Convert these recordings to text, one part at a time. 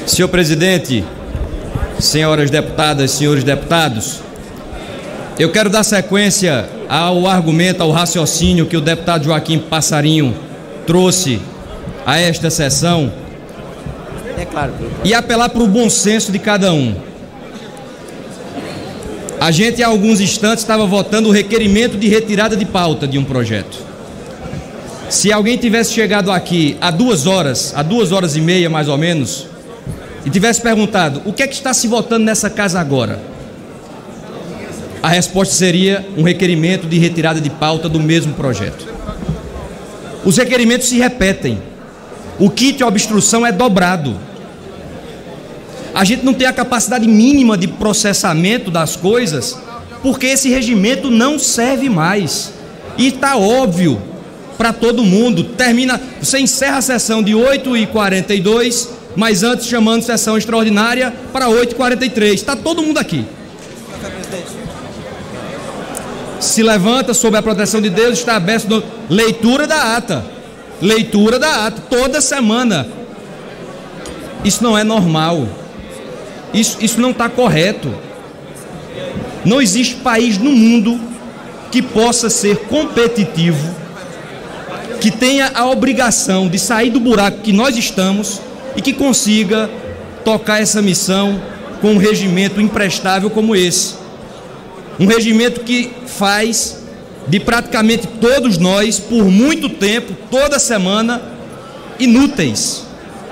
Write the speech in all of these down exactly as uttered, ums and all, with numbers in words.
Senhor presidente, senhoras deputadas, senhores deputados, eu quero dar sequência ao argumento, ao raciocínio que o deputado Joaquim Passarinho trouxe a esta sessão e apelar para o bom senso de cada um. A gente, há alguns instantes, estava votando o requerimento de retirada de pauta de um projeto. Se alguém tivesse chegado aqui há duas horas, há duas horas e meia mais ou menos, e tivesse perguntado o que é que está se votando nessa casa agora, a resposta seria um requerimento de retirada de pauta do mesmo projeto. Os requerimentos se repetem. O kit de obstrução é dobrado. A gente não tem a capacidade mínima de processamento das coisas, porque esse regimento não serve mais. E está óbvio para todo mundo. Termina, você encerra a sessão de oito e quarenta e dois, mas antes chamando sessão extraordinária para oito e quarenta e três. Está todo mundo aqui. Se levanta sob a proteção de Deus, está aberto no... leitura da ata. Leitura da ata, toda semana. Isso não é normal. Isso, isso não está correto. Não existe país no mundo que possa ser competitivo, que tenha a obrigação de sair do buraco que nós estamos e que consiga tocar essa missão com um regimento imprestável como esse. Um regimento que faz de praticamente todos nós, por muito tempo, toda semana, inúteis.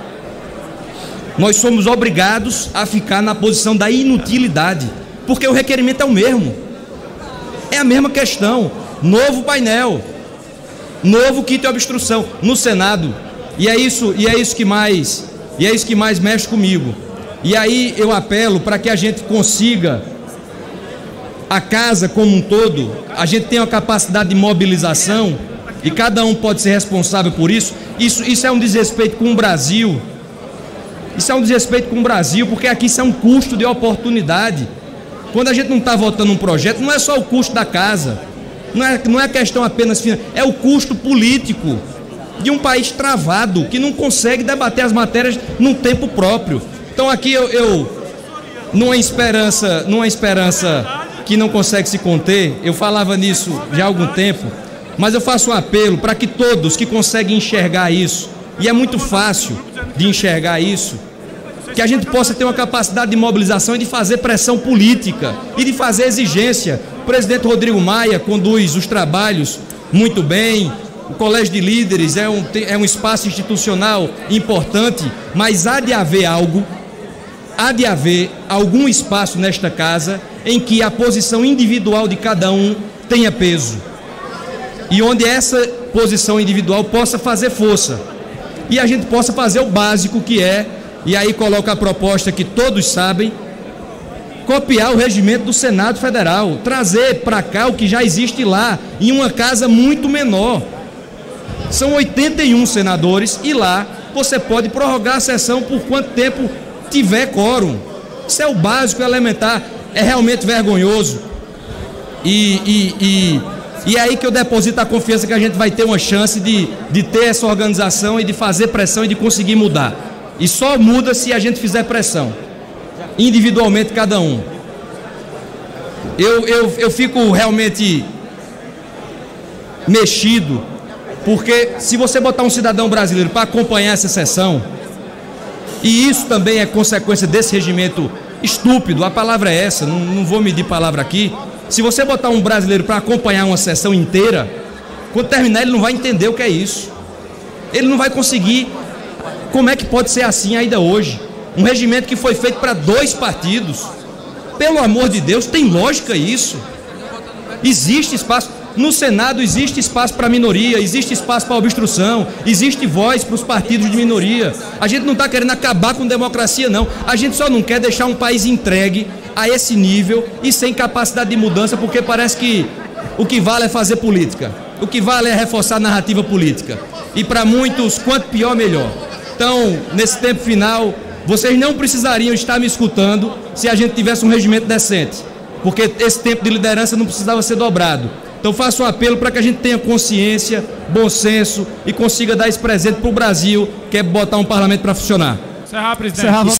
Nós somos obrigados a ficar na posição da inutilidade, porque o requerimento é o mesmo. É a mesma questão. Novo painel, novo kit de obstrução no Senado. E é isso, e é isso que mais, e é isso que mais mexe comigo. E aí eu apelo para que a gente consiga, a casa como um todo, a gente tem uma capacidade de mobilização e cada um pode ser responsável por isso. Isso, isso é um desrespeito com o Brasil. Isso é um desrespeito com o Brasil, porque aqui isso é um custo de oportunidade. Quando a gente não está votando um projeto, não é só o custo da casa, não é, não é questão apenas financeira, é o custo político de um país travado, que não consegue debater as matérias num tempo próprio. Então aqui eu, eu numa esperança, numa esperança que não consegue se conter, eu falava nisso já há algum tempo, mas eu faço um apelo para que todos que conseguem enxergar isso, e é muito fácil de enxergar isso, que a gente possa ter uma capacidade de mobilização e de fazer pressão política e de fazer exigência. O presidente Rodrigo Maia conduz os trabalhos muito bem, o Colégio de Líderes é um, é um espaço institucional importante, mas há de haver algo, há de haver algum espaço nesta casa em que a posição individual de cada um tenha peso e onde essa posição individual possa fazer força e a gente possa fazer o básico, que é, e aí coloca a proposta que todos sabem, copiar o regimento do Senado Federal, trazer para cá o que já existe lá, em uma casa muito menor. São oitenta e um senadores e lá você pode prorrogar a sessão por quanto tempo tiver quórum. Isso é o básico, elementar. É realmente vergonhoso. E, e, e, e é aí que eu deposito a confiança que a gente vai ter uma chance de, de ter essa organização e de fazer pressão e de conseguir mudar. E só muda se a gente fizer pressão, individualmente cada um. Eu, eu, eu fico realmente mexido, porque se você botar um cidadão brasileiro para acompanhar essa sessão, e isso também é consequência desse regimento estúpido, a palavra é essa, não, não vou medir palavra aqui. Se você botar um brasileiro para acompanhar uma sessão inteira, quando terminar ele não vai entender o que é isso. Ele não vai conseguir. Como é que pode ser assim ainda hoje? Um regimento que foi feito para dois partidos. Pelo amor de Deus, tem lógica isso? Existe espaço. No Senado existe espaço para minoria, existe espaço para obstrução, existe voz para os partidos de minoria. A gente não está querendo acabar com democracia, não. A gente só não quer deixar um país entregue a esse nível e sem capacidade de mudança, porque parece que o que vale é fazer política. O que vale é reforçar a narrativa política. E para muitos, quanto pior, melhor. Então, nesse tempo final, vocês não precisariam estar me escutando se a gente tivesse um regimento decente, porque esse tempo de liderança não precisava ser dobrado. Então faço um apelo para que a gente tenha consciência, bom senso e consiga dar esse presente para o Brasil, que é botar um parlamento para funcionar. Encerrar, presidente.